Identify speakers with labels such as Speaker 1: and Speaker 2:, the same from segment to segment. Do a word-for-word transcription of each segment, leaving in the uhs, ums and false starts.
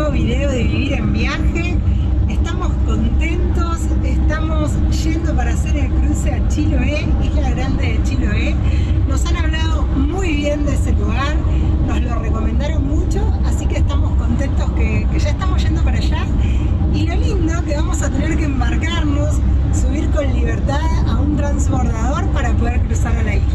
Speaker 1: nuevo video de Vivir en Viaje. Estamos contentos, estamos yendo para hacer el cruce a Chiloé, Isla Grande de Chiloé. Nos han hablado muy bien de ese lugar, nos lo recomendaron mucho, así que estamos contentos que, que ya estamos yendo para allá. Y lo lindo que vamos a tener que embarcarnos, subir con libertad a un transbordador para poder cruzar a la isla.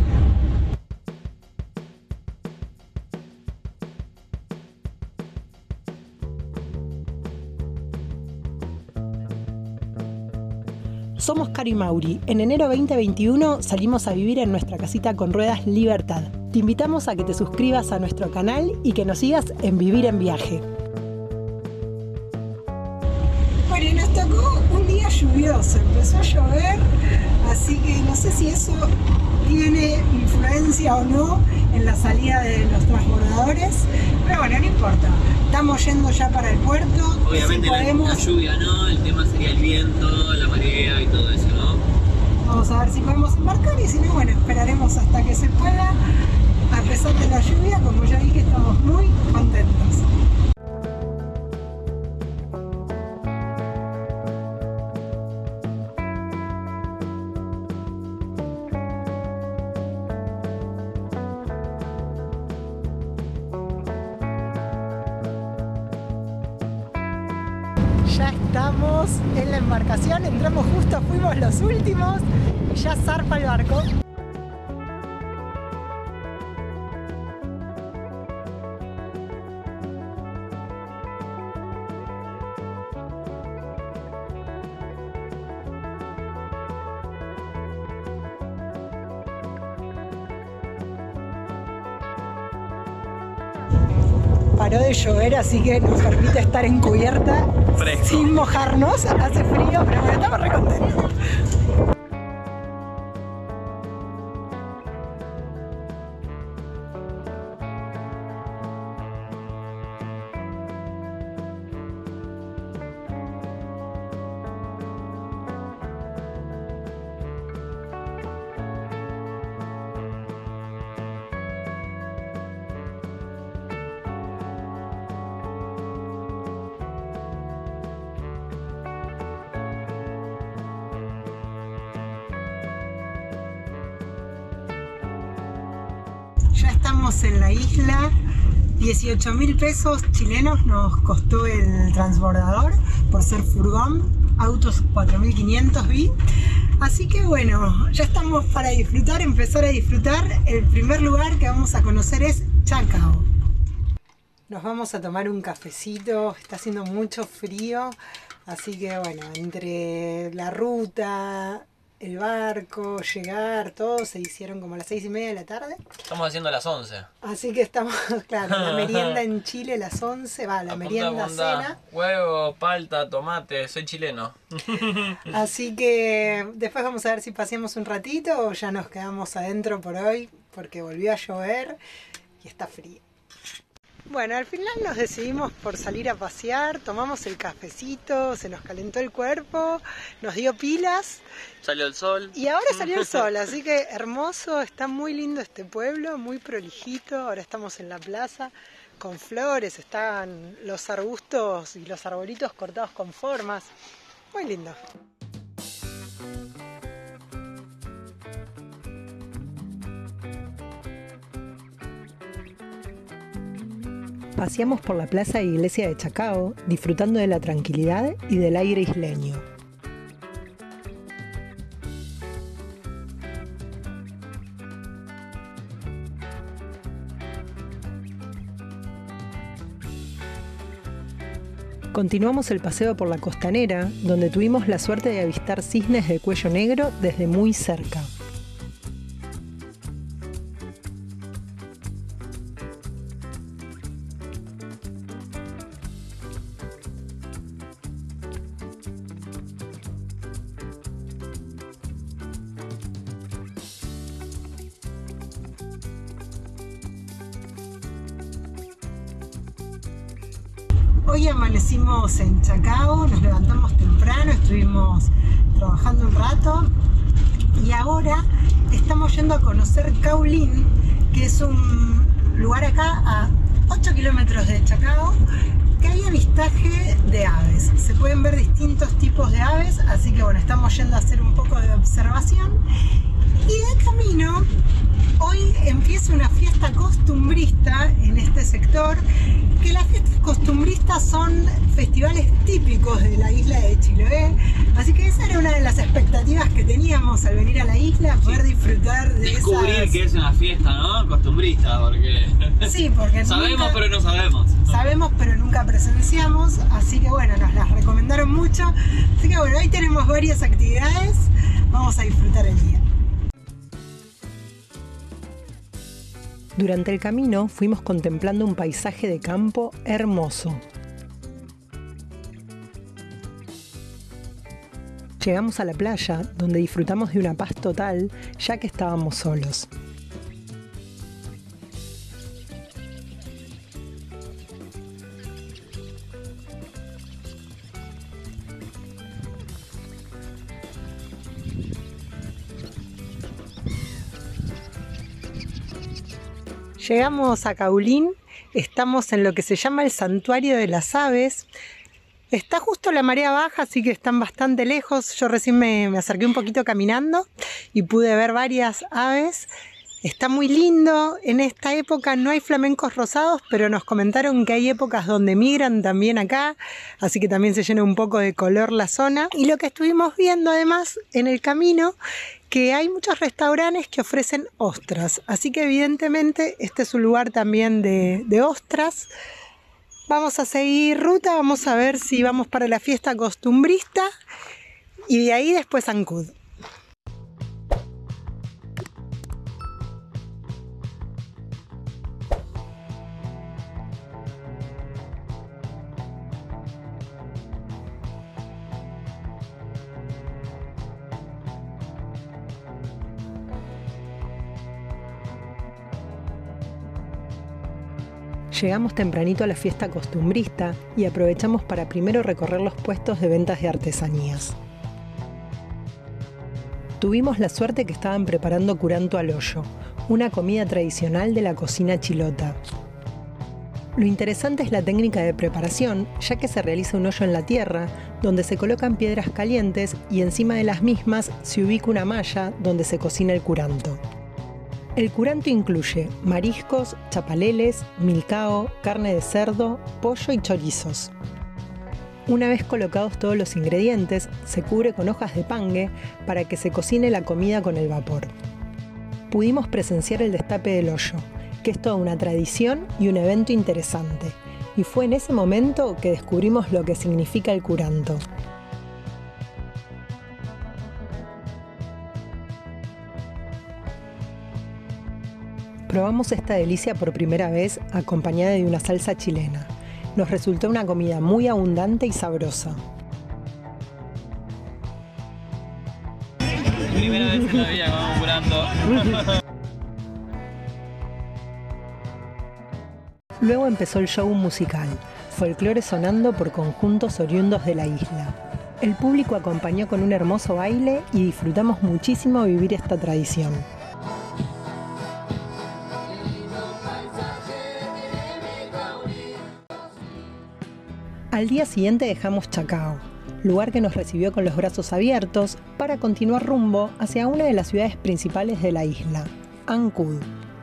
Speaker 1: Somos Caro y Mauri. En enero veinte veintiuno salimos a vivir en nuestra casita con ruedas Libertad. Te invitamos a que te suscribas a nuestro canal y que nos sigas en Vivir en Viaje. Bueno, y nos tocó un día lluvioso, empezó a llover, así que no sé si eso tiene influencia o no en la salida de los transbordadores, pero bueno, no importa. Estamos yendo ya para el puerto.
Speaker 2: Obviamente si podemos... la, la lluvia no, el tema sería el viento, la marea y todo eso, ¿no?
Speaker 1: Vamos a ver si podemos embarcar y si no, bueno, esperaremos hasta que se pueda. A pesar de la lluvia, como ya dije, estamos muy contentos. Ya estamos en la embarcación, entramos justo, fuimos los últimos y ya zarpa el barco. Paró de llover, así que nos permite estar en cubierta
Speaker 2: fresco,
Speaker 1: sin mojarnos. Hace frío, pero bueno, estamos re contentos. Ya estamos en la isla, dieciocho mil pesos chilenos nos costó el transbordador por ser furgón, autos cuatro mil quinientos vi. Así que bueno, ya estamos para disfrutar, empezar a disfrutar. El primer lugar que vamos a conocer es Chacao. Nos vamos a tomar un cafecito, está haciendo mucho frío, así que bueno, entre la ruta, el barco, llegar, todo se hicieron como a las seis y media de la tarde.
Speaker 2: Estamos haciendo las once.
Speaker 1: Así que estamos, claro, la merienda en Chile las once, va, la merienda cena.
Speaker 2: Huevo, palta, tomate, soy chileno.
Speaker 1: Así que después vamos a ver si paseamos un ratito o ya nos quedamos adentro por hoy, porque volvió a llover y está frío. Bueno, al final nos decidimos por salir a pasear, tomamos el cafecito, se nos calentó el cuerpo, nos dio pilas.
Speaker 2: Salió el sol.
Speaker 1: Y ahora salió el sol, así que hermoso, está muy lindo este pueblo, muy prolijito. Ahora estamos en la plaza con flores, están los arbustos y los arbolitos cortados con formas. Muy lindo. Paseamos por la plaza e iglesia de Chacao, disfrutando de la tranquilidad y del aire isleño. Continuamos el paseo por la costanera, donde tuvimos la suerte de avistar cisnes de cuello negro desde muy cerca. Hoy amanecimos en Chacao, nos levantamos temprano, estuvimos trabajando un rato y ahora estamos yendo a conocer Caulín, que es un lugar acá a ocho kilómetros de Chacao, que hay avistaje de aves. Se pueden ver distintos tipos de aves, así que bueno, estamos yendo a hacer un poco de observación. Y de camino, hoy empieza una fiesta costumbrista en este sector, que las fiestas costumbristas son festivales típicos de la isla de Chiloé, así que esa era una de las expectativas que teníamos al venir a la isla, poder sí. disfrutar de
Speaker 2: Descubrir
Speaker 1: esas...
Speaker 2: que es una fiesta, ¿no? Costumbrista, porque...
Speaker 1: Sí, porque
Speaker 2: sabemos
Speaker 1: nunca...
Speaker 2: pero no sabemos.
Speaker 1: Sabemos pero nunca presenciamos, así que bueno, nos las recomendaron mucho. Así que bueno, hoy tenemos varias actividades, vamos a disfrutar el día.
Speaker 3: Durante el camino fuimos contemplando un paisaje de campo hermoso. Llegamos a la playa, donde disfrutamos de una paz total, ya que estábamos solos. Llegamos a Caulín, estamos en lo que se llama el Santuario de las Aves. Está justo la marea baja, así que están bastante lejos. Yo recién me, me acerqué un poquito caminando y pude ver varias aves. Está muy lindo. En esta época no hay flamencos rosados, pero nos comentaron que hay épocas donde migran también acá, así que también se llena un poco de color la zona. Y lo que estuvimos viendo además en el camino, que hay muchos restaurantes que ofrecen ostras, así que evidentemente este es un lugar también de, de ostras. Vamos a seguir ruta, vamos a ver si vamos para la fiesta costumbrista y de ahí después Ancud. Llegamos tempranito a la fiesta costumbrista y aprovechamos para primero recorrer los puestos de ventas de artesanías. Tuvimos la suerte que estaban preparando curanto al hoyo, una comida tradicional de la cocina chilota. Lo interesante es la técnica de preparación, ya que se realiza un hoyo en la tierra, donde se colocan piedras calientes y encima de las mismas se ubica una malla donde se cocina el curanto. El curanto incluye mariscos, chapaleles, milcao, carne de cerdo, pollo y chorizos. Una vez colocados todos los ingredientes, se cubre con hojas de pangue para que se cocine la comida con el vapor. Pudimos presenciar el destape del hoyo, que es toda una tradición y un evento interesante, y fue en ese momento que descubrimos lo que significa el curanto. Probamos esta delicia por primera vez acompañada de una salsa chilena. Nos resultó una comida muy abundante y sabrosa.
Speaker 2: Primera vez en la vida que vamos curando.
Speaker 3: Luego empezó el show musical, folclore sonando por conjuntos oriundos de la isla. El público acompañó con un hermoso baile y disfrutamos muchísimo vivir esta tradición. Al día siguiente dejamos Chacao, lugar que nos recibió con los brazos abiertos para continuar rumbo hacia una de las ciudades principales de la isla, Ancud.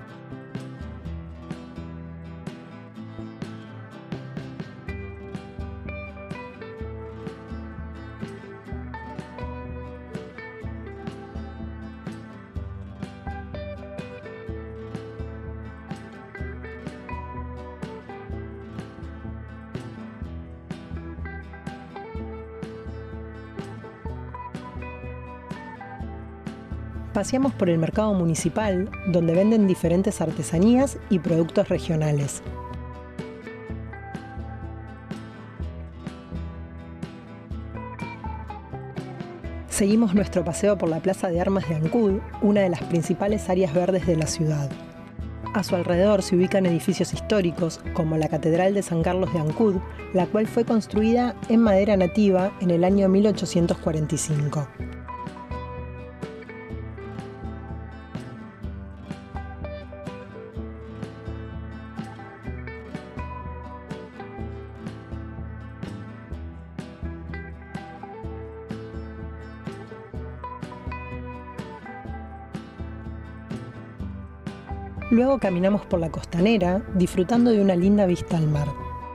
Speaker 3: Paseamos por el mercado municipal, donde venden diferentes artesanías y productos regionales. Seguimos nuestro paseo por la Plaza de Armas de Ancud, una de las principales áreas verdes de la ciudad. A su alrededor se ubican edificios históricos, como la Catedral de San Carlos de Ancud, la cual fue construida en madera nativa en el año mil ochocientos cuarenta y cinco. Luego caminamos por la costanera, disfrutando de una linda vista al mar.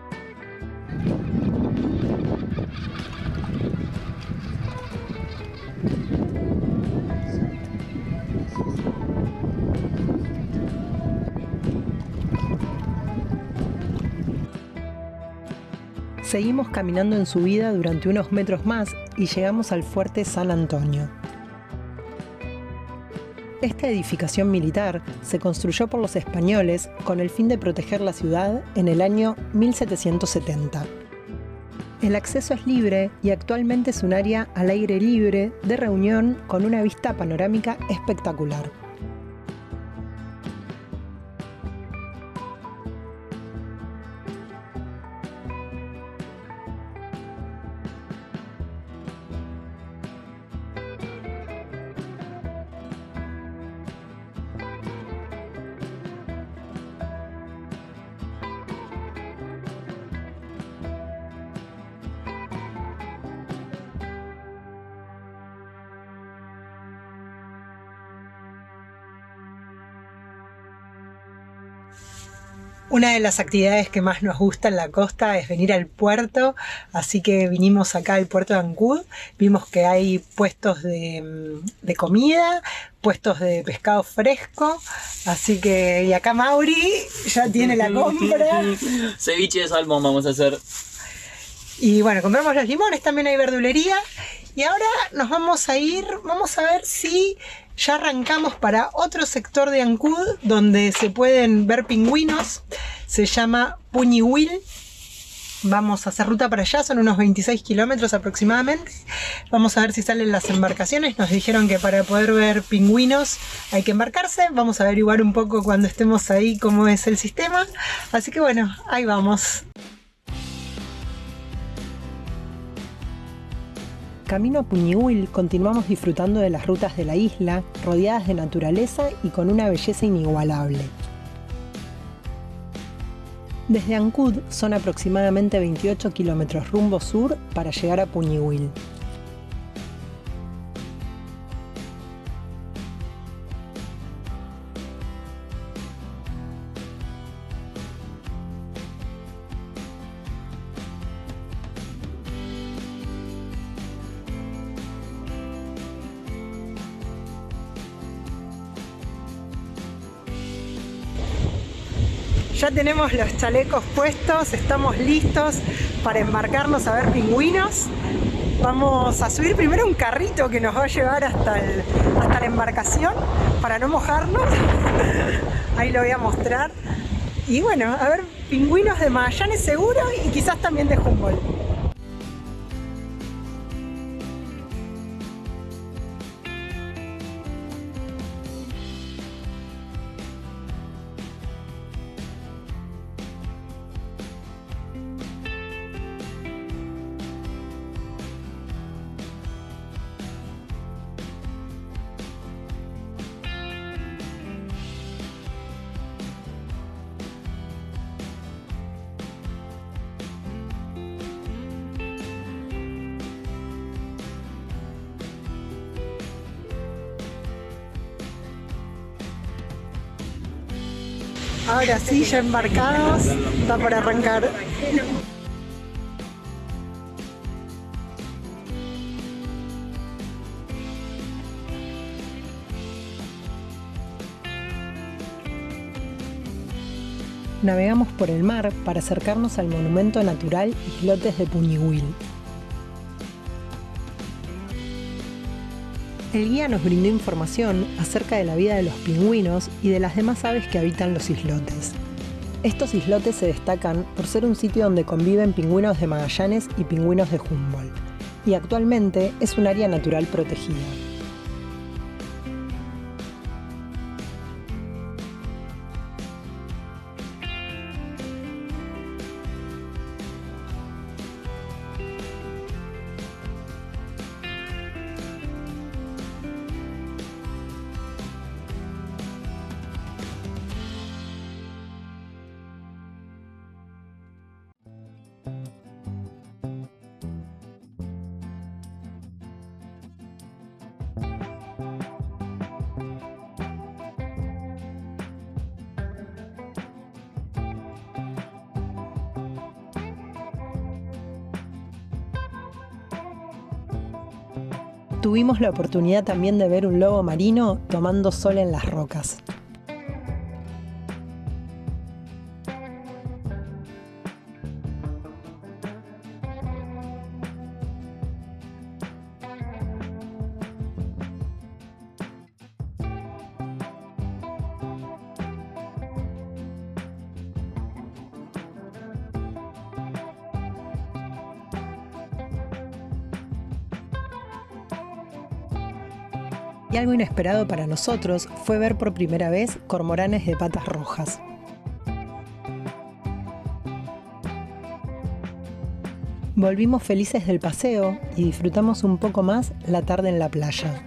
Speaker 3: Seguimos caminando en subida durante unos metros más y llegamos al fuerte San Antonio. Esta edificación militar se construyó por los españoles con el fin de proteger la ciudad en el año mil setecientos setenta. El acceso es libre y actualmente es un área al aire libre de reunión con una vista panorámica espectacular. Una de las actividades que más nos gusta en la costa es venir al puerto, así que vinimos acá al puerto de Ancud. Vimos que hay puestos de, de comida, puestos de pescado fresco, así que y acá Mauri ya tiene la compra.
Speaker 2: Ceviche de salmón vamos a hacer.
Speaker 3: Y bueno, compramos los limones, también hay verdulería. Y ahora nos vamos a ir, vamos a ver si ya arrancamos para otro sector de Ancud donde se pueden ver pingüinos. Se llama Puñihuil. Vamos a hacer ruta para allá, son unos veintiséis kilómetros aproximadamente. Vamos a ver si salen las embarcaciones. Nos dijeron que para poder ver pingüinos hay que embarcarse. Vamos a averiguar un poco cuando estemos ahí cómo es el sistema. Así que bueno, ahí vamos. Camino a Puñihuil continuamos disfrutando de las rutas de la isla, rodeadas de naturaleza y con una belleza inigualable. Desde Ancud son aproximadamente veintiocho kilómetros rumbo sur para llegar a Puñihuil. Ya tenemos los chalecos puestos, estamos listos para embarcarnos a ver pingüinos. Vamos a subir primero un carrito que nos va a llevar hasta, el, hasta la embarcación para no mojarnos. Ahí lo voy a mostrar. Y bueno, a ver pingüinos de Magallanes seguro y quizás también de Humboldt. Ahora sí, ya embarcados, está por arrancar. Navegamos por el mar para acercarnos al monumento natural Islotes de Puñihuil. El guía nos brindó información acerca de la vida de los pingüinos y de las demás aves que habitan los islotes. Estos islotes se destacan por ser un sitio donde conviven pingüinos de Magallanes y pingüinos de Humboldt, y actualmente es un área natural protegida. Tuvimos la oportunidad también de ver un lobo marino tomando sol en las rocas. Y algo inesperado para nosotros fue ver por primera vez cormoranes de patas rojas. Volvimos felices del paseo y disfrutamos un poco más la tarde en la playa.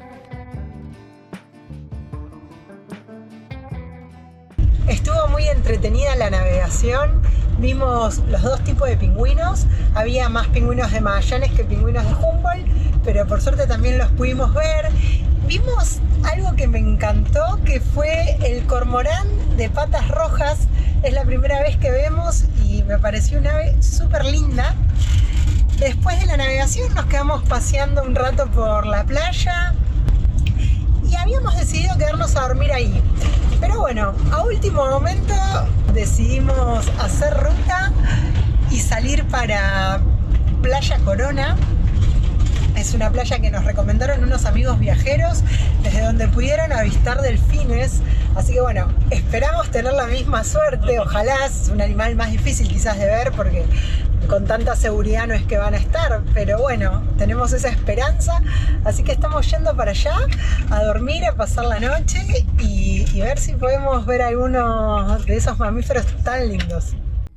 Speaker 1: Estuvo muy entretenida la navegación. Vimos los dos tipos de pingüinos. Había más pingüinos de Magallanes que pingüinos de Humboldt, pero por suerte también los pudimos ver. Vimos algo que me encantó, que fue el cormorán de patas rojas. Es la primera vez que vemos y me pareció una ave súper linda. Después de la navegación nos quedamos paseando un rato por la playa y habíamos decidido quedarnos a dormir ahí. Pero bueno, a último momento decidimos hacer ruta y salir para Playa Corona. Es una playa que nos recomendaron unos amigos viajeros, desde donde pudieron avistar delfines. Así que bueno, esperamos tener la misma suerte. Ojalá, es un animal más difícil quizás de ver porque con tanta seguridad no es que van a estar. Pero bueno, tenemos esa esperanza. Así que estamos yendo para allá a dormir, a pasar la noche y, y ver si podemos ver algunos de esos mamíferos tan lindos.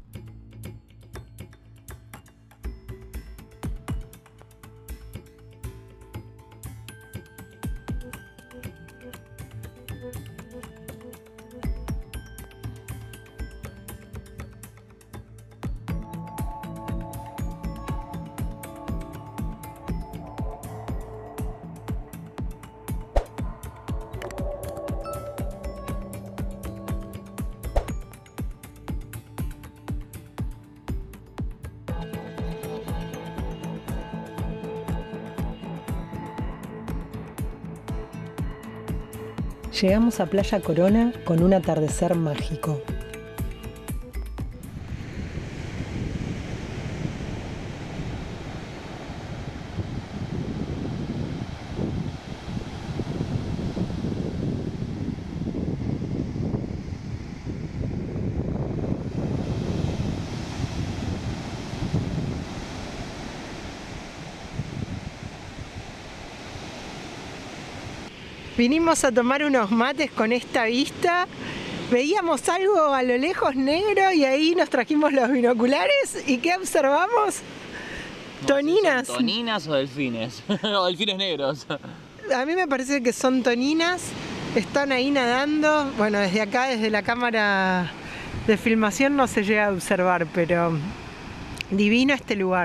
Speaker 3: Llegamos a Playa Corona con un atardecer mágico.
Speaker 1: Vinimos a tomar unos mates con esta vista. Veíamos algo a lo lejos negro y ahí nos trajimos los binoculares. ¿Y qué observamos?
Speaker 2: No
Speaker 1: Toninas.
Speaker 2: sé si son toninas o delfines. O delfines negros.
Speaker 1: A mí me parece que son toninas. Están ahí nadando. Bueno, desde acá, desde la cámara de filmación no se llega a observar, pero divino este lugar.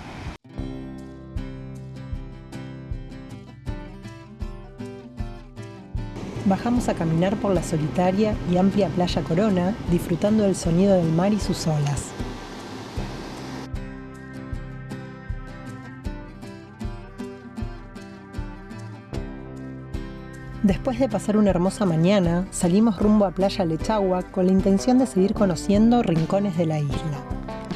Speaker 3: Bajamos a caminar por la solitaria y amplia Playa Corona, disfrutando del sonido del mar y sus olas. Después de pasar una hermosa mañana, salimos rumbo a Playa Lechagua con la intención de seguir conociendo rincones de la isla.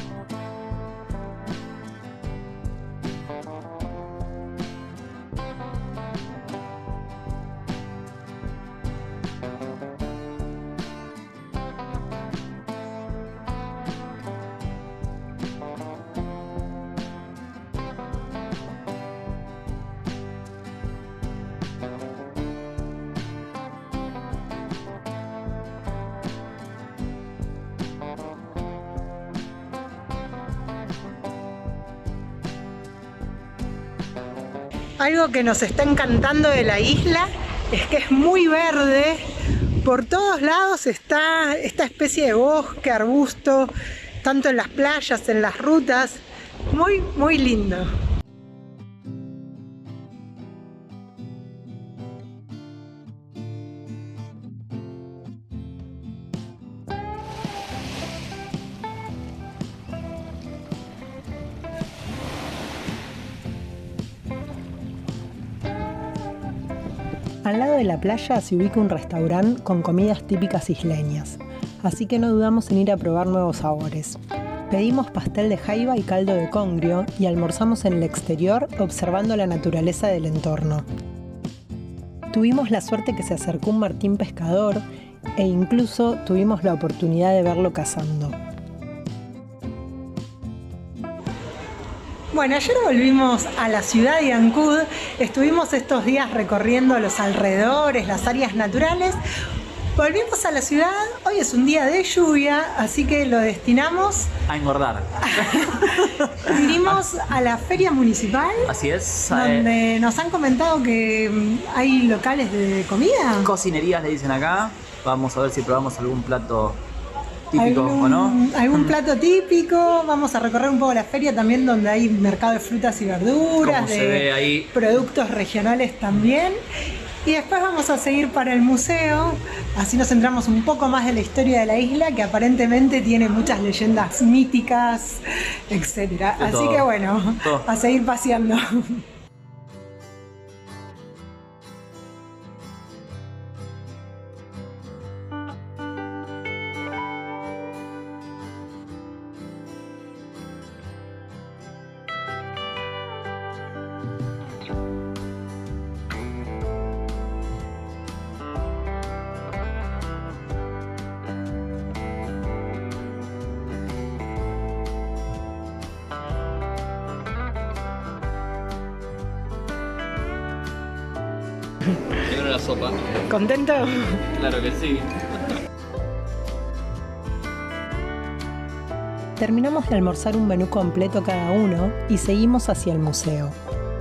Speaker 1: Algo que nos está encantando de la isla es que es muy verde. Por todos lados está esta especie de bosque, arbusto, tanto en las playas, en las rutas. Muy, muy lindo.
Speaker 3: Al lado de la playa se ubica un restaurante con comidas típicas isleñas, así que no dudamos en ir a probar nuevos sabores. Pedimos pastel de jaiba y caldo de congrio y almorzamos en el exterior observando la naturaleza del entorno. Tuvimos la suerte que se acercó un martín pescador e incluso tuvimos la oportunidad de verlo cazando.
Speaker 1: Bueno, ayer volvimos a la ciudad de Ancud, estuvimos estos días recorriendo los alrededores, las áreas naturales. Volvimos a la ciudad, hoy es un día de lluvia, así que lo destinamos
Speaker 2: a engordar.
Speaker 1: Vinimos a la feria municipal.
Speaker 2: Así es.
Speaker 1: Donde eh, nos han comentado que hay locales de comida.
Speaker 2: Cocinerías le dicen acá. Vamos a ver si probamos algún plato típico
Speaker 1: ¿Algún,
Speaker 2: o no.
Speaker 1: Algún plato típico. Vamos a recorrer un poco la feria también, donde hay mercado de frutas y verduras,
Speaker 2: Como
Speaker 1: de
Speaker 2: se ve ahí.
Speaker 1: Productos regionales también. Y después vamos a seguir para el museo, así nos centramos un poco más en la historia de la isla, que aparentemente tiene muchas leyendas míticas, etcétera. Así
Speaker 2: todo.
Speaker 1: que bueno,
Speaker 2: Todo.
Speaker 1: a seguir paseando.
Speaker 2: Quiero la sopa.
Speaker 1: ¿Contento?
Speaker 2: Claro que sí.
Speaker 3: Terminamos de almorzar un menú completo cada uno y seguimos hacia el museo.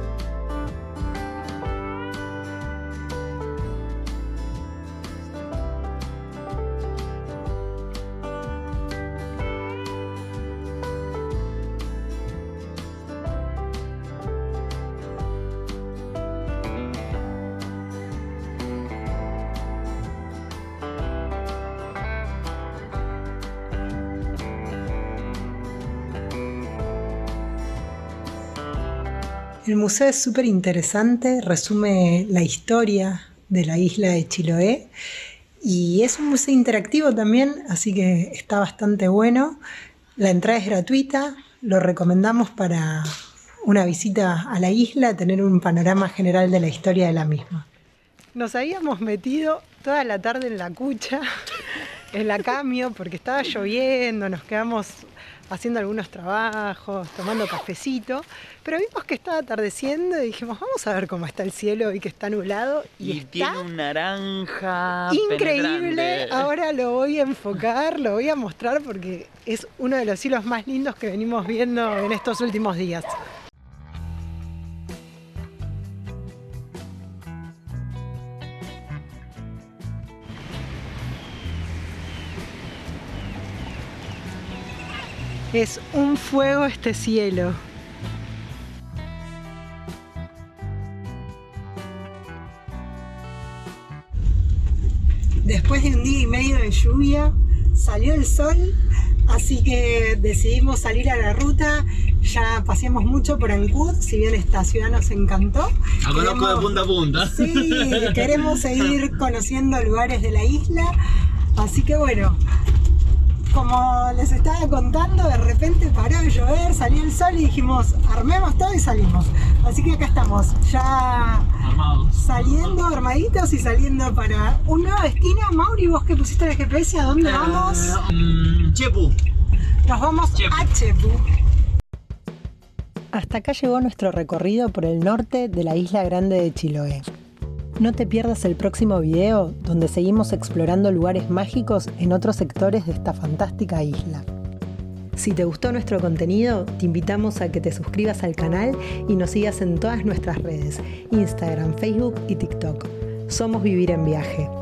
Speaker 1: El museo es súper interesante, resume la historia de la isla de Chiloé y es un museo interactivo también, así que está bastante bueno. La entrada es gratuita, lo recomendamos para una visita a la isla, tener un panorama general de la historia de la misma. Nos habíamos metido toda la tarde en la cucha, en la camio, porque estaba lloviendo, nos quedamos haciendo algunos trabajos, tomando cafecito, pero vimos que estaba atardeciendo y dijimos, vamos a ver cómo está el cielo y que está nublado. Y,
Speaker 2: Y
Speaker 1: está
Speaker 2: tiene un naranja
Speaker 1: increíble.
Speaker 2: penetrante.
Speaker 1: Ahora lo voy a enfocar, lo voy a mostrar porque es uno de los cielos más lindos que venimos viendo en estos últimos días. Es un fuego este cielo. Después de un día y medio de lluvia, salió el sol, así que decidimos salir a la ruta. Ya paseamos mucho por Ancud, si bien esta ciudad nos encantó.
Speaker 2: La conozco
Speaker 1: Queremos-
Speaker 2: de punta a punta.
Speaker 1: Sí, queremos seguir conociendo lugares de la isla, así que bueno, como les estaba contando, de repente paró de llover, salió el sol y dijimos, armemos todo y salimos. Así que acá estamos, ya
Speaker 2: Armados.
Speaker 1: saliendo, armaditos y saliendo para un nuevo destino. Mauri, vos que pusiste el G P S, ¿a dónde vamos?
Speaker 2: Eh, mm, Chepu.
Speaker 1: Nos vamos
Speaker 2: Chepu.
Speaker 1: a Chepu.
Speaker 3: Hasta acá llegó nuestro recorrido por el norte de la isla grande de Chiloé. No te pierdas el próximo video donde seguimos explorando lugares mágicos en otros sectores de esta fantástica isla. Si te gustó nuestro contenido, te invitamos a que te suscribas al canal y nos sigas en todas nuestras redes, Instagram, Facebook y TikTok. Somos Vivir en Viaje.